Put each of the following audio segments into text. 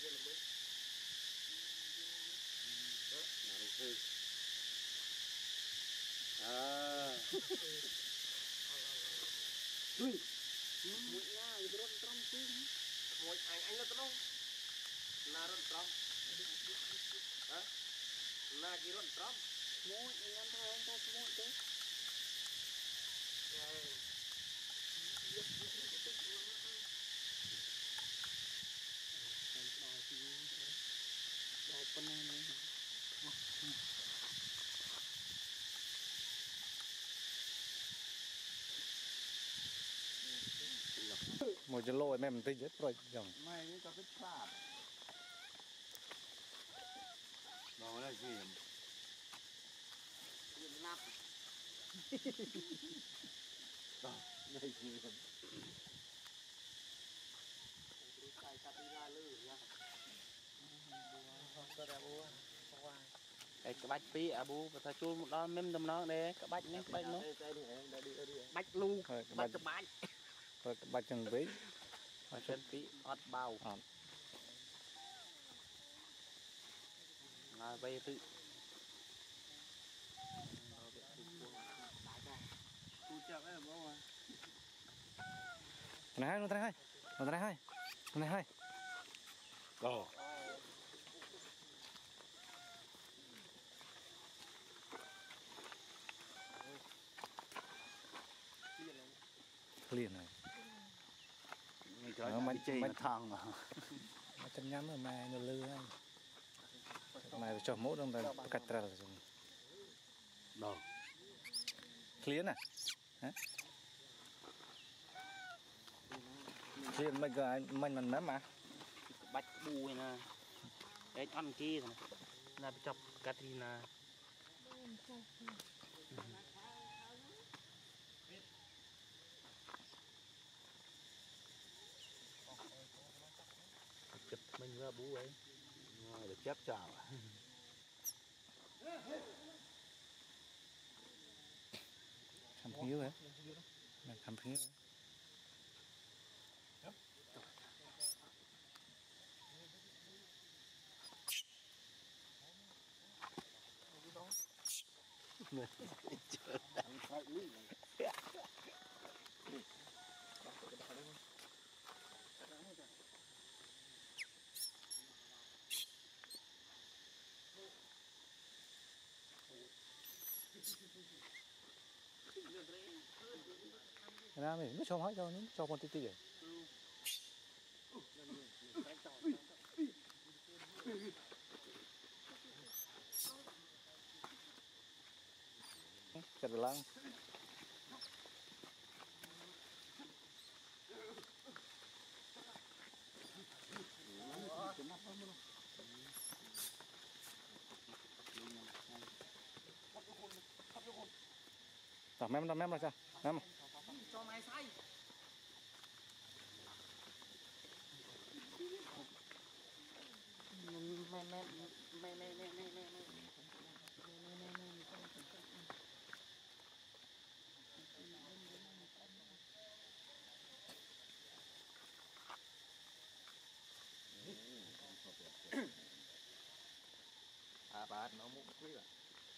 Ui, mũi nha, rôn trong chứ. Mũi anh nó đâu? Na rôn trong. Hả? Na cái rôn trong. Mũi anh thôi anh ta mũi chứ. một chân lôi mềm tinh rất rồi dòng mày mới có cái phạt đó là gì nắp đó này gì cái capilla lư nha cái bách pi à bu và thay chun một đó mềm đầm nó đây cái bách nhé bách nó bách lu bách cho bách rồi bạch chân vĩ chân pi ọt bao là về tự này hai nó này hai nó này hai nó này hai ồ liền này mình chơi thằng mà chân nhắm rồi mà nó lư hay mà cho mỗi đồng là cắt ra rồi đâu liền à hả liền mình cái mình ném mà bách bùi nè đấy ăn kia rồi là chọc cắt đi nè chụp mình ra bú ấy rồi được chép chào làm phiếu hả làm phiếu ra mình nó cho hỏi cho nó cho con tí tí vậy chặt lăng tao mem là sao mem cho mày say à bà nó muốn quý à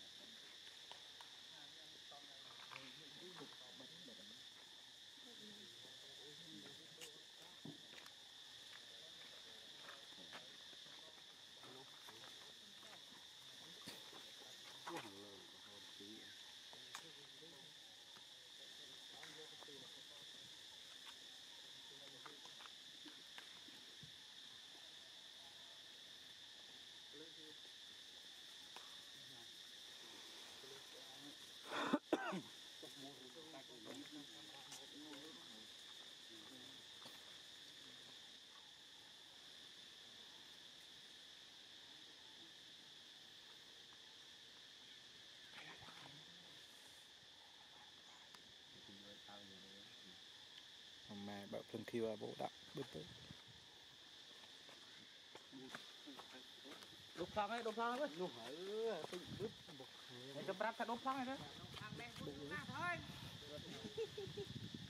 mà bảo phân kia bộ đạo bước tới đục xong ấy đục cho bắp đục xong ấy đó thôi